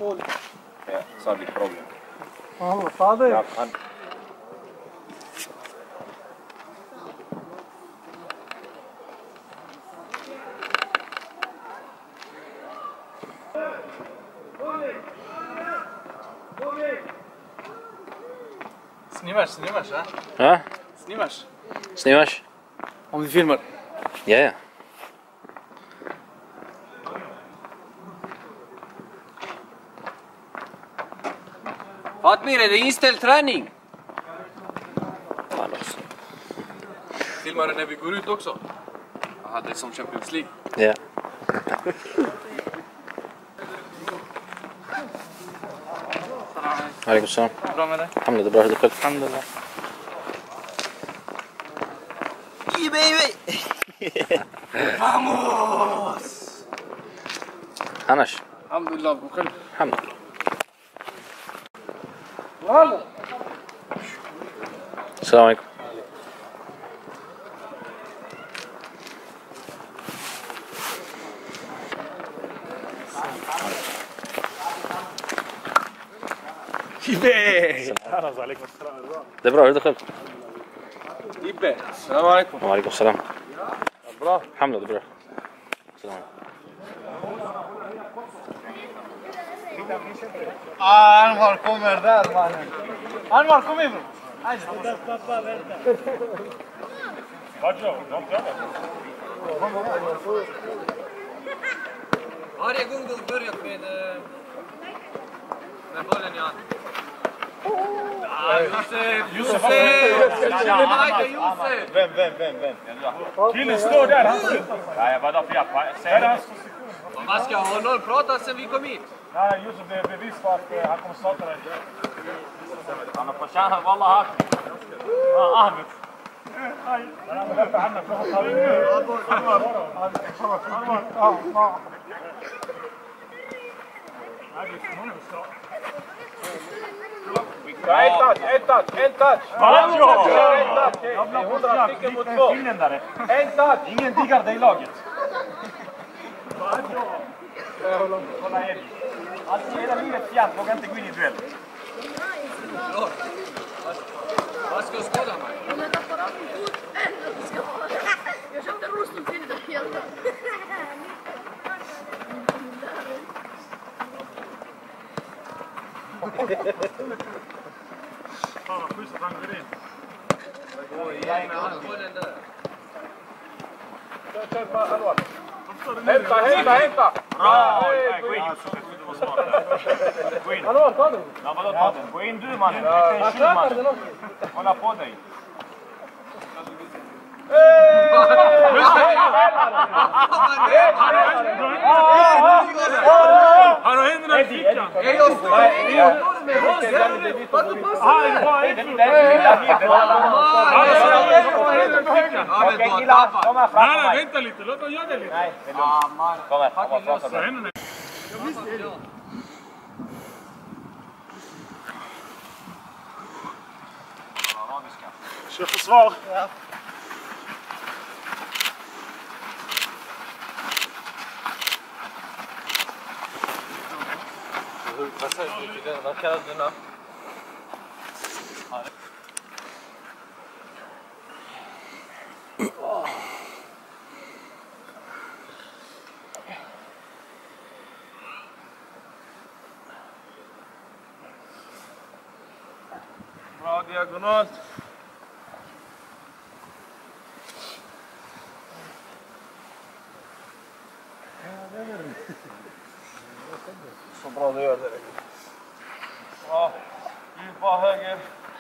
صار لي بروبلم. والله صادق. Snimasz, a? Ja? Snimasz. Snimasz? Om du filmar. Ja, ja. Fatmir, är det inställd träning? Fan också. Filmar du när vi går ut också? Jaha, det är som Champions League. Ja. Alaikum salam. Bra med dig? Alhamdulillah, bra. Hur är det själv? Alhamdulillah. Vamos! Annars? Alhamdulillah, gå själv. Alhamdulillah. Salam alaikum. Det är bra, hur är det själv? Ibbe, salam alaikum. Wa alaikum salam. Bra. Alhamdulillah, bra. Salam alaikum. Anwar kommer där mannen. Anwar kom in. Varje gång du börjar med bollen i hand. Josef! Vem? Killen står där, han står. Nej, vadå för jag säger. Vad ska honom prata sen vi kom hit? Nej, Josef, det är bevis på att han kommer starta dig. Han har förtjänat alla hack. Ahmed. En touch! En touch! Ingen diggar dig i laget. Kolla Eddie. Alltså hela livet fjärt, vågar inte gå in i duell. Vad ska jag skåda mig? Jag köpte rosten till det helt. Fan vad schysst att han går in. Kör på allvar. Hämta! Bra! Gå in Josef, du var smart. Gå in. Anwar, ta den. Ja, vadå ta den? Gå in du mannen. Det är 20 man. Hålla på dig. Han har händerna i fickan. Nej, vänta lite. Låt dem jaga lite. Nej, Kommer. Kör försvar. vad säger du till den? Vad kallar du den? Bra diagonalt. Så bra du gör det. Bra. Djupa höger.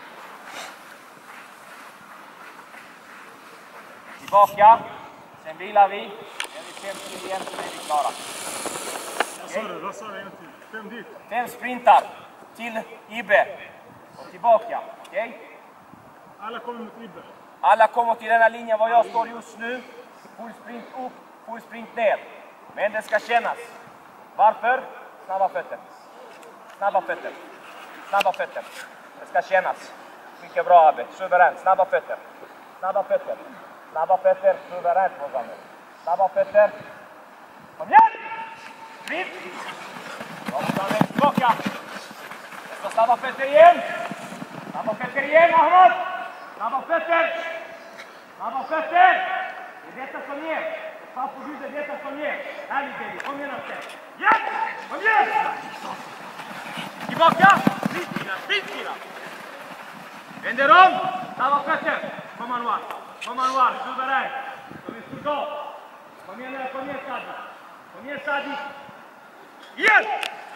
Tillbaka. Sen vilar vi. Sen är vi 5 till igen så är vi klara. Vad sa du en till? 5 dit. 5 sprintar till Ibbe. Och tillbaka. Okej? Alla kommer mot Ibbe. Alla kommer till denna linjen var jag står just nu. Full sprint upp, full sprint ner. Men det ska kännas. Varför? Snabba fötter. Snabba fötter. Snabba fötter. Det ska kännas. Mycket bra Abbe. Suveränt. Snabba fötter. Snabba fötter. Snabba fötter. Suveränt Mohammed. Snabba fötter. Kom igen! Sprint! Tillbaka! Snabba fötter igen! Snabba fötter igen, Ahmad! Snabba fötter! Snabba fötter! Det är detta som ger. Ta på huvudet, det är detta som ger. Härligt, baby. Kom igen, Arsen. Igen! Kom igen! Tillbaka! Spritfina! Vänder om! Snabba fötter! Kom Anwar, suverän! Kom igen, stort av! Kom igen, Sadi! Kom igen, Sadi! Igen!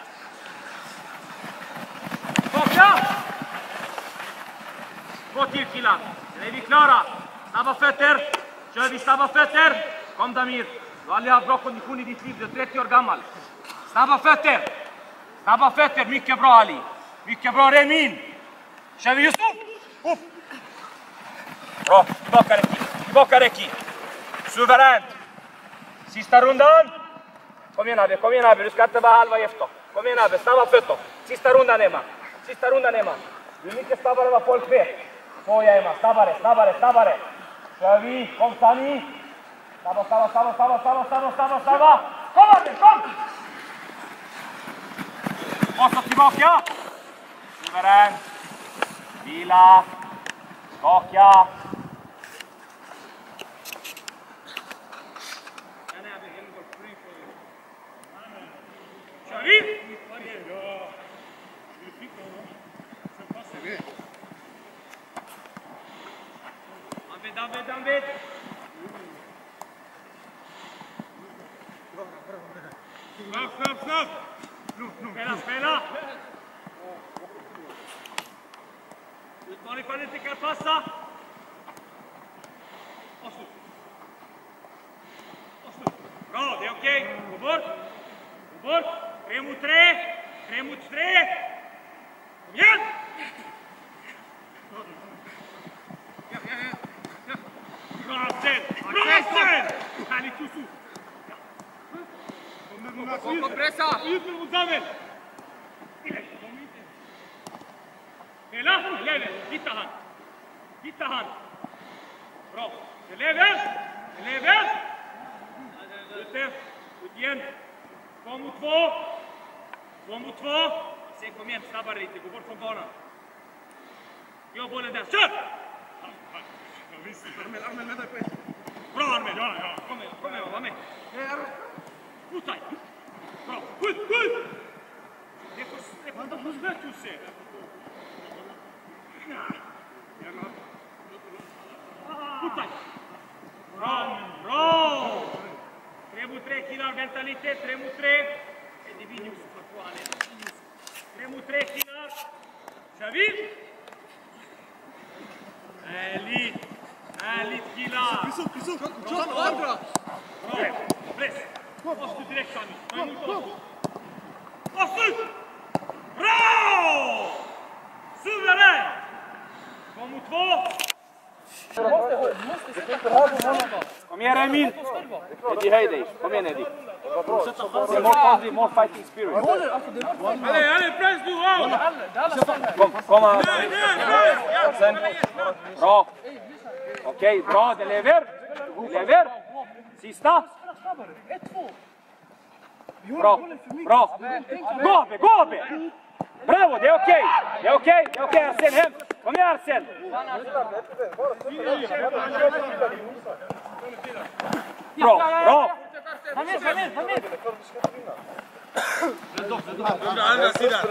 Tillbaka! Två till killar. Sen är vi klara. Snabba fötter. Kör vi snabba fötter. Kom Damir. Du har aldrig haft bra kondition i ditt liv. Du är 30 år gammal. Snabba fötter. Snabba fötter. Mycket bra Ali. Mycket bra Remin. Kör vi just upp. Bra. Tillbaka Reki. Suveränt. Sista rundan. Kom igen Abbe. Du ska inte vara halva efter. Kom igen Abbe. Snabba fötter. Sista rundan Emma. Du är mycket snabbare än vad folk vet. Så jag Emma. Snabbare. Kör vi. Kom Sami. Snabba. Kom Abbe, kom! Och så tillbaka. Suverän. Vila. Skaka. Kör vi. David. Snabb. Spela. Utmaning för att inte kan passa. Avslut. Bra, det är okej. Gå bort. 3 mot 3. Kom igen. Bra Axel! Härligt Yusuf! Kom pressa! Ut mot David! Hela! Hitta han! Bra! Det lever! Ut igen! 2 mot 2! Sen kom igen, snabbare lite, gå bort från banan. Gör bollen där, kör! Armel med dig på ett. Bra Armel! Ja. Kom igen, var med. Putaj! Bra, skjut! Det är inte på snett, Jussi. Putaj! Bra! 3 mot 3 killar, vänta lite. 3 mot 3. Det blir Jussi för 3 mot 3 killar. Kör vi! Härligt killar! Bra! Press! Avslut direkt Sami! Avslut! Bra! Suverän! 2 mot 2! Kom igen Emil! Eddie, höj dig! Kom igen Eddie! More fighting spirit! Allez, press du! Kom! Bra! Okej, bra, det lever! Sista! Bra! Gå Abbe! Bravo, det är okej! Arsen hem! Kom igen Arsen! Bra! Kom med! Andra sidan!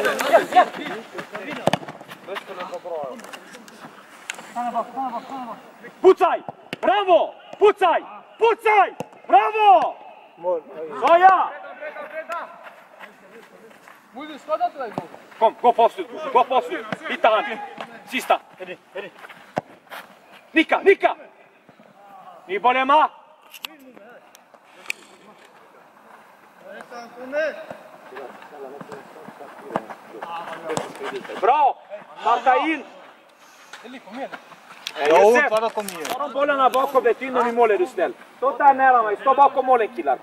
Pucaj! Bravo! Pucaj! Bravo! Soja! Kom, gå på avslut! Hitta han! Sista! Nicka! Ni bollar Emma! Bra! Starta in! Josef, ta de bollarna bakom dig innan i mål är du snäll. Stå där nära mig, stå bakom målen killar.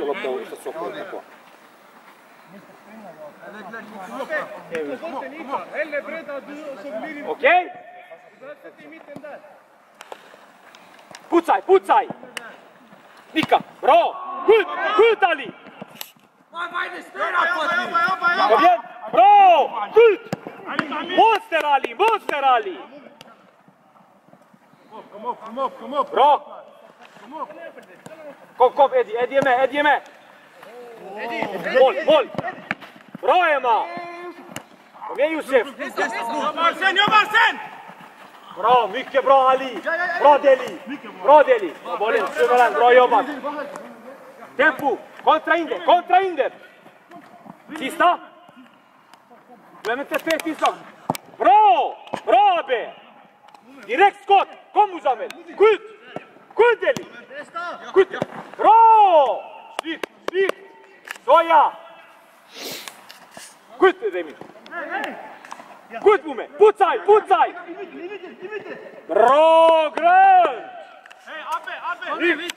Okej? Pucaj! Nicka! Bra! Skjut Ali! Kom igen! Bra! Skjut! Monster Ali! Monster Ali! Kom upp! Bra! Kom Eddie! Eddie är med! Eddie är med! Mål! Bra Emma! Kom igen Josef! Jobbar sen! Bra! Mycket bra Ali! Bra Deli! Bra Deli! Bollen suverän! Bra jobbat! Tempo! Kontra in det! Sista! Glöm inte ett tillslag! Bra! Bra Abbe! Direkt skott! Kom Muzammel! Skjut! Skjut Deli! Skjut! Bra! Snyggt! Soja! Skjut Remi! Skjut Mume! Putsaj! Bra grönt! Hej Abbe! Snyggt!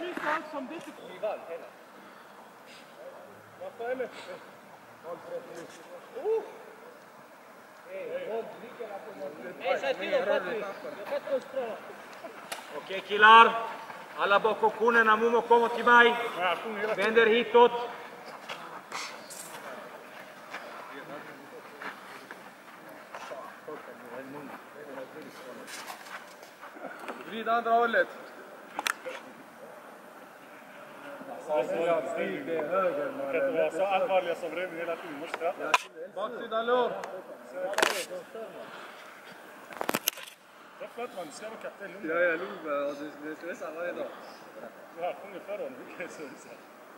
Okej killar, alla bakom konerna, Mumo kommer till mig, vänder hitåt. Vrid andra hållet. Det kan vara så allvarliga som Remi hela tiden måste straffa. Baksidan lår. Därför att man ska vara kapten. Jag lovar, och det stressar varje dag. Du har sjungit förra året, vilket är så visst.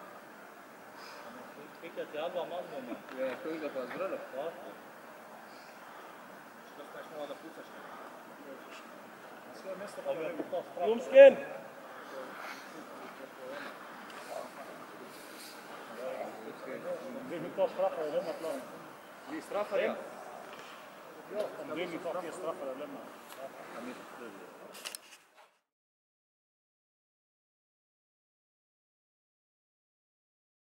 Skicka till alla Malmö. Jag sjunger på hans bröllop. Blomsken! Remi tar straffar och lämnar planen. Vi straffar igen. Remi tar 3 straffar och lämnar.